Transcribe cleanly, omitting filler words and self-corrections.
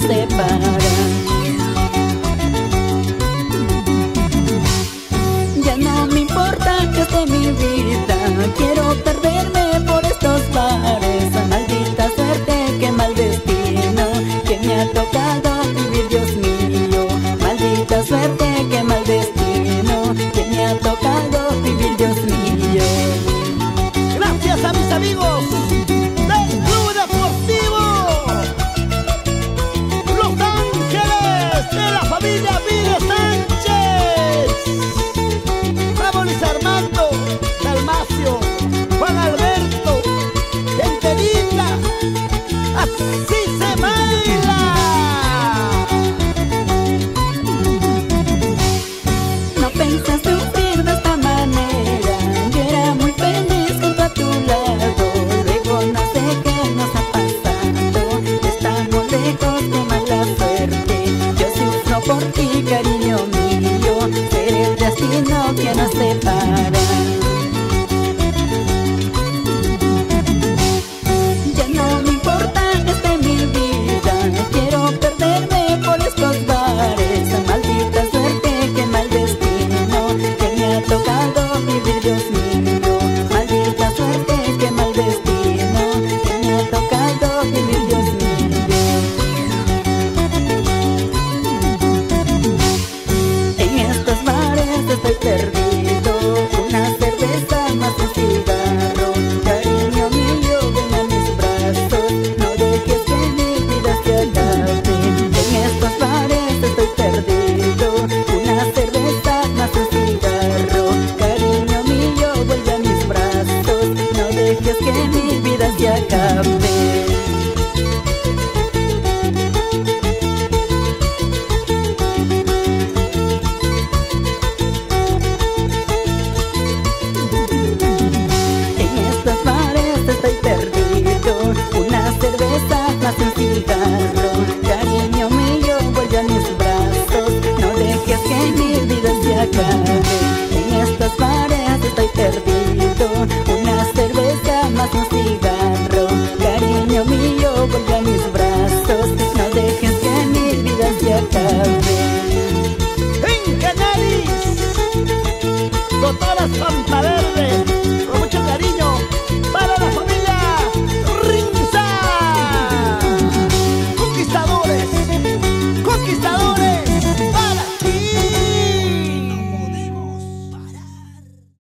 separa. Ya no me importa que esté mi vida, quiero perderme por estos bares. Maldita suerte, qué mal destino que me ha tocado vivir, Dios mío. Maldita suerte, qué mal destino que me ha tocado vivir, Dios mío. Gracias a mis amigos del Club Deportivo Los Ángeles, de la familia Pires Sánchez. Bravo Luis Armando, Dalmacio, Juan Alberto, gente linda, así se baila. No pensé sufrir de esta manera, yo era muy feliz junto a tu lado. Luego no sé qué nos ha pasado, estamos lejos de mala suerte. Yo sufro por ti, cariño mío, será el destino que nos separa. Ya no me importa que esté en mi vida, quiero perderme por estos bares. Maldita suerte, qué mal destino que me ha tocado vivir, Dios mío. Maldita suerte, qué mal destino que me ha tocado vivir, Dios mío. En estos bares estoy perdido, una cerveza más un cigarro. Cariño mío, ven a mis brazos, no dejes que mi vida se acabe. En estos bares estoy perdido, una cerveza más un cigarro. Cariño mío, vuelve a mis brazos, no dejes que mi vida se acabe. En estos bares estoy perdido, una cerveza más un cigarro. Cariño mío, vuelve a mis brazos, no dejes que mi vida se acabe. En estos bares estoy perdido, una cerveza más un cigarro. Cariño mío, vuelve a mis brazos, no dejes que mi vida se acabe. En Canaris, con todas las pantaderas.